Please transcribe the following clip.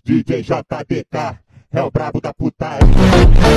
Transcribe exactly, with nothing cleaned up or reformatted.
D J J D K é o brabo da putaria.